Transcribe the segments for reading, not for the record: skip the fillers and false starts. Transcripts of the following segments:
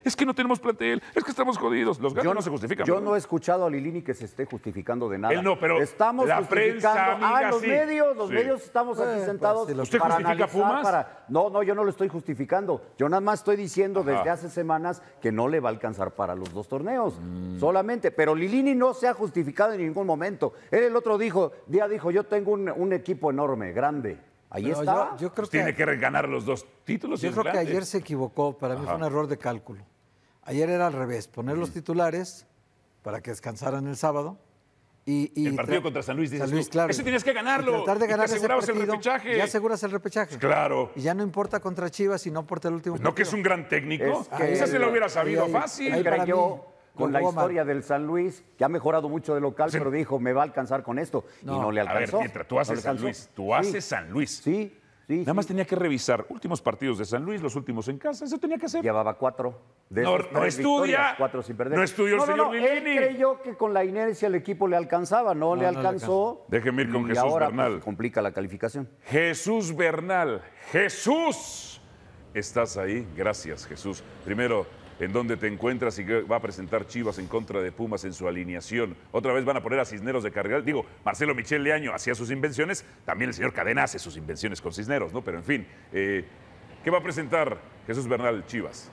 Es que no tenemos plantel, es que estamos jodidos. Los gatos no se justifican. Yo no he escuchado a Lilini que se esté justificando de nada. Él no, pero estamos la prensa, amiga, los sí. medios estamos aquí sentados pues, ¿usted justifica Pumas? No, yo no lo estoy justificando. Yo nada más estoy diciendo desde hace semanas que no le va a alcanzar para los 2 torneos. Solamente. Pero Lilini no se ha justificado en ningún momento. Él el otro día dijo, yo tengo un equipo enorme, grande. Ahí Pero está. Yo creo Tiene que ganar los 2 títulos. Yo creo que ayer se equivocó. Para mí fue un error de cálculo. Ayer era al revés. Poner los titulares para que descansaran el sábado. Y el partido contra San Luis, dices tú, claro. ese tenías que ganarlo. Y tratar de ganar y te asegurabas el repechaje. Ya aseguras el repechaje. Claro. Y ya no importa contra Chivas y no importa el último pues no, que es un gran técnico. que esa se lo hubiera sabido ahí, fácil. Él para creyó, mí, con la historia del San Luis, que ha mejorado mucho de local, pero dijo, me va a alcanzar con esto. Y no le A ver, alcanzó. mientras tú haces San Luis. Tú haces San Luis. Sí. Nada más tenía que revisar últimos partidos de San Luis, los últimos en casa. Eso tenía que hacer. Llevaba 4. No estudia. 4 sin perder. No estudió el señor Lilini. Él creyó que con la inercia el equipo le alcanzaba. No le alcanzó. Déjeme ir con y Jesús ahora, Bernal. Pues, complica la calificación. Jesús Bernal. ¡Jesús! ¿Estás ahí? Gracias, Jesús. Primero, ¿en dónde te encuentras y qué va a presentar Chivas en contra de Pumas en su alineación? Otra vez van a poner a Cisneros de cardenal. Digo, Marcelo Michel Leaño hacía sus invenciones, también el señor Cadena hace sus invenciones con Cisneros, ¿no? Pero en fin, ¿qué va a presentar Jesús Bernal Chivas?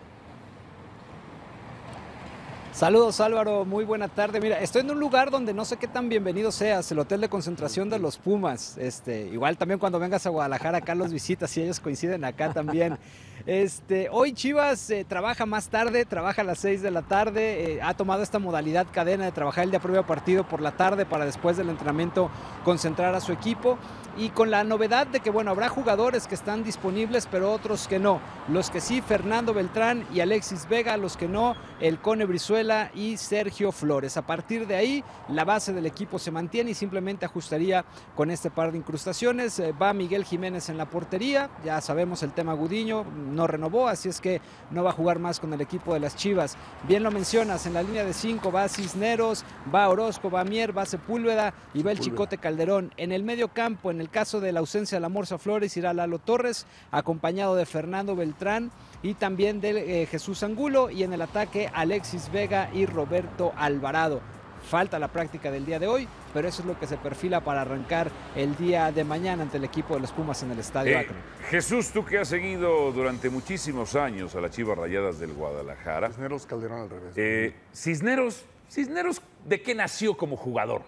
Saludos Álvaro, muy buena tarde. Mira, estoy en un lugar donde no sé qué tan bienvenido seas, el hotel de concentración de los Pumas. Igual también cuando vengas a Guadalajara acá los visitas y ellos coinciden acá también. Hoy Chivas trabaja más tarde, trabaja a las 6 de la tarde, ha tomado esta modalidad cadena de trabajar el día previo a partido por la tarde para después del entrenamiento concentrar a su equipo y con la novedad de que bueno, habrá jugadores que están disponibles pero otros que no. Los que sí, Fernando Beltrán y Alexis Vega, los que no, el Cone Brizuela y Sergio Flores. A partir de ahí, la base del equipo se mantiene y simplemente ajustaría con este par de incrustaciones. Va Miguel Jiménez en la portería, ya sabemos el tema Gudiño, no renovó, así es que no va a jugar más con el equipo de las Chivas. Bien lo mencionas, en la línea de 5 va Cisneros, va Orozco, va Mier, va Sepúlveda y va el Chicote Calderón. En el medio campo, en el caso de la ausencia de la Morsa Flores, irá Lalo Torres, acompañado de Fernando Beltrán y también de Jesús Angulo, y en el ataque Alexis Vega y Roberto Alvarado. Falta la práctica del día de hoy, pero eso es lo que se perfila para arrancar el día de mañana ante el equipo de los Pumas en el Estadio Akron. Jesús, tú que has seguido durante muchísimos años a las Chivas Rayadas del Guadalajara. Cisneros Calderón al revés. Cisneros, ¿de qué nació como jugador?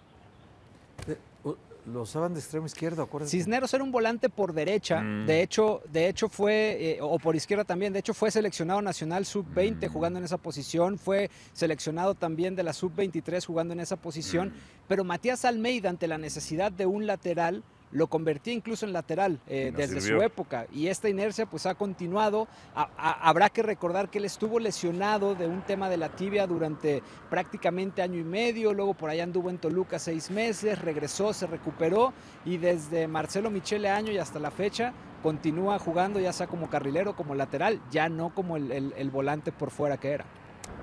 Lo usaban de extremo izquierdo, acuérdense. Cisneros era un volante por derecha, de hecho fue, o por izquierda también, de hecho fue seleccionado nacional sub-20 jugando en esa posición, fue seleccionado también de la sub-23 jugando en esa posición, pero Matías Almeida, ante la necesidad de un lateral, lo convertía incluso en lateral desde su época, y esta inercia pues ha continuado. Habrá que recordar que él estuvo lesionado de un tema de la tibia durante prácticamente año y medio, luego por allá anduvo en Toluca 6 meses, regresó, se recuperó y desde Marcelo Michele Año y hasta la fecha continúa jugando ya sea como carrilero, como lateral, ya no como el volante por fuera que era.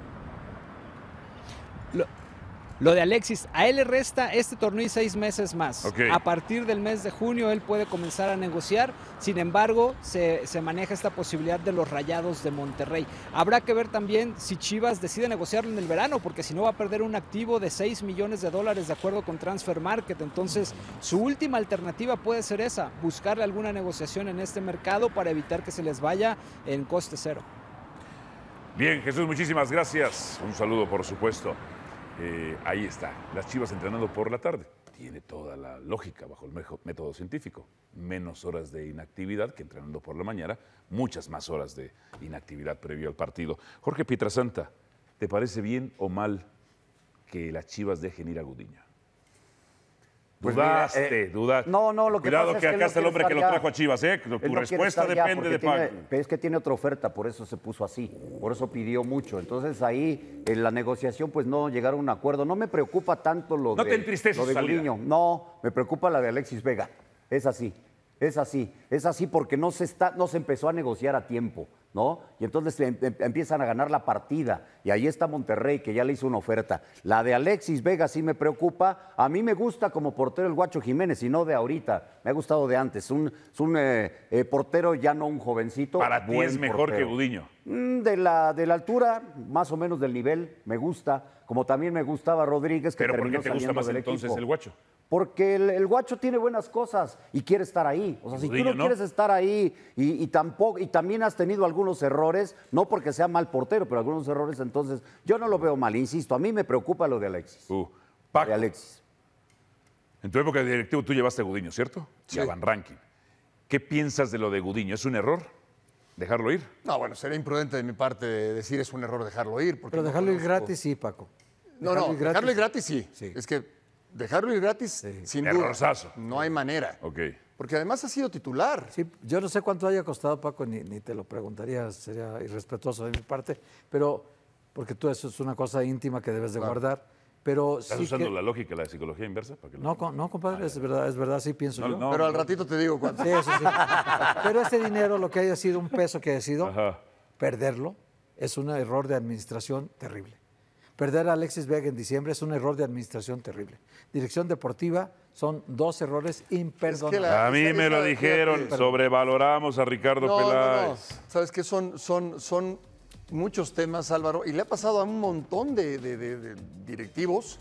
Lo de Alexis, a él le resta este torneo y 6 meses más. Okay. A partir del mes de junio él puede comenzar a negociar, sin embargo se maneja esta posibilidad de los Rayados de Monterrey. Habrá que ver también si Chivas decide negociarlo en el verano, porque si no va a perder un activo de $6 millones de acuerdo con Transfer Market. Entonces su última alternativa puede ser esa, buscarle alguna negociación en este mercado para evitar que se les vaya en coste cero. Bien, Jesús, muchísimas gracias. Un saludo, por supuesto. Ahí está, las Chivas entrenando por la tarde. Tiene toda la lógica bajo el método científico. Menos horas de inactividad que entrenando por la mañana, muchas más horas de inactividad previo al partido. Jorge Pietrasanta, ¿te parece bien o mal que las Chivas dejen ir a Gudiño? Pues dudaste. No, lo que Cuidado pasa que es acá está el hombre que lo trajo a Chivas, ¿eh? Tu respuesta depende de Paco. Es que tiene otra oferta, por eso se puso así, por eso pidió mucho. Entonces ahí en la negociación pues no llegaron a un acuerdo. No me preocupa tanto lo ¿No te entristece lo de su salida? Gudiño. No, me preocupa la de Alexis Vega. Es así porque no se empezó a negociar a tiempo. ¿no? Y entonces empiezan a ganar la partida. Y ahí está Monterrey, que ya le hizo una oferta. La de Alexis Vega sí me preocupa. A mí me gusta como portero el Guacho Jiménez, y no de ahorita. Me ha gustado de antes. Es un portero, ya no un jovencito. Para ti es mejor portero. que Gudiño. De la altura, más o menos del nivel, me gusta. Como también me gustaba Rodríguez, que ¿Pero por qué terminó te gusta saliendo más del entonces equipo. el Guacho? Porque el Guacho tiene buenas cosas y quiere estar ahí. O sea, si tú Gudiño, no quieres estar ahí y también has tenido algunos errores, no porque sea mal portero, pero algunos errores, entonces yo no lo veo mal, insisto. A mí me preocupa lo de Alexis. Paco, De Alexis. en tu época de directivo tú llevaste a Gudiño, ¿cierto? Sí. Y a Van Rankin. ¿Qué piensas de lo de Gudiño? ¿Es un error dejarlo ir? No, bueno, sería imprudente de mi parte decir es un error dejarlo ir. Porque Pero no dejarlo ir conozco- gratis, sí, Paco. No, dejarlo ir gratis sí. Sí. Es que dejarlo ir gratis, sin duda. Errorzazo. No hay manera. Ok. Porque además ha sido titular. Sí, yo no sé cuánto haya costado, Paco, ni te lo preguntaría, sería irrespetuoso de mi parte, pero porque tú eso es una cosa íntima que debes de guardar. Pero ¿Estás sí usando que- la lógica, la psicología inversa? Para que No, compadre, es verdad, sí pienso yo. no. Pero al ratito te digo cuánto. Sí, eso sí. Pero ese dinero, lo que haya sido, un peso que haya sido, Ajá. perderlo es un error de administración terrible. Perder a Alexis Vega en diciembre es un error de administración terrible. Dirección deportiva son 2 errores imperdonables. la- A mí esa- me lo esa- dijeron, fíjate. sobrevaloramos a Ricardo Peláez. Sabes que son muchos temas, Álvaro, y le ha pasado a un montón de directivos.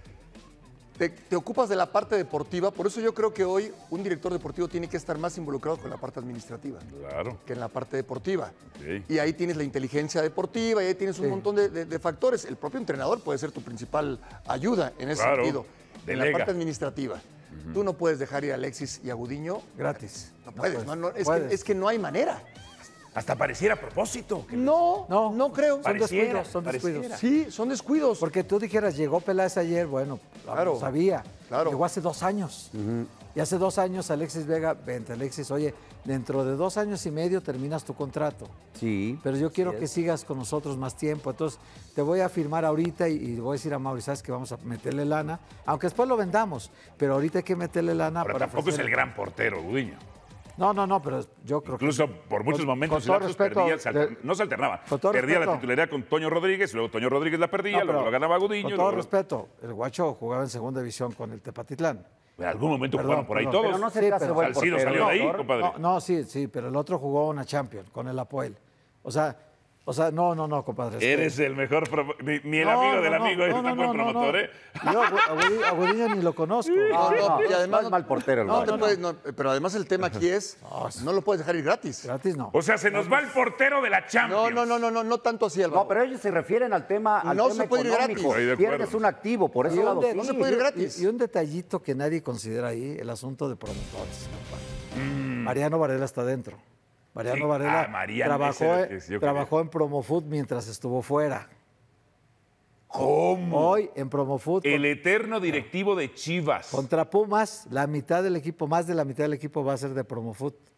Te ocupas de la parte deportiva, por eso yo creo que hoy un director deportivo tiene que estar más involucrado con la parte administrativa Claro. que en la parte deportiva. Sí. Y ahí tienes la inteligencia deportiva, y ahí tienes un montón de factores. El propio entrenador puede ser tu principal ayuda en ese Claro. sentido. En la Delega. parte administrativa. Tú no puedes dejar ir a Alexis y a Gudiño Gratis. no puedes, es, puedes. es que no hay manera. Hasta pareciera a propósito. No creo. Son Pareciera, descuidos, son descuidos. pareciera. Sí, son descuidos. Porque tú dijeras, llegó Peláez ayer, bueno, Claro, lo sabía. claro. Llegó hace 2 años. Y hace 2 años Alexis Vega, vente Alexis, oye, dentro de 2 años y medio terminas tu contrato. Sí. Pero yo quiero así que es. sigas con nosotros más tiempo. Entonces, te voy a firmar ahorita y voy a decir a Mauri, ¿sabes que vamos a meterle lana? Aunque después lo vendamos, pero ahorita hay que meterle lana Pero para tampoco es ofrecerle- el gran portero, Gudiño. No, pero yo creo Incluso que... por muchos momentos con todo lapsos respeto, no se alternaba. con todo Perdía la respeto. titularidad con Toño Rodríguez, luego Toño Rodríguez la perdía, No, luego pero la ganaba Gudiño. Con todo luego- respeto, el Guacho jugaba en segunda división con el Tepatitlán. En algún momento Perdón, jugaron por ahí perdón, todos. Pero no se Sí, te hace pero buen Salcido portero, salió de ahí, doctor. compadre. No, sí, pero el otro jugó una Champions con el Apoel. O sea, no, compadre. es que- Eres el mejor. Ni el amigo del amigo es tan buen promotor, ¿eh? Yo a Gudiño ni lo conozco. Y además es mal portero el no Guacho. te puedes- no, pero además el tema aquí es, no lo puedes dejar ir gratis. Gratis no. O sea, se nos va el portero de la Champions. No tanto así, Álvaro. No, pero ellos se refieren al tema, No se puede ir económico. gratis. Ahí de acuerdo. Pierdes un activo, por Y ese un lado de- sí. no se puede ir gratis. Y un detallito que nadie considera ahí, el asunto de promotores, compadre. Mariano Varela está dentro. Mariano Sí. Varela Ah, Mariano, ese era el que yo trabajó en Promofood mientras estuvo fuera. ¿Cómo? Hoy en Promofood El eterno directivo de Chivas. contra Pumas, la mitad del equipo, más de la mitad del equipo va a ser de Promofood.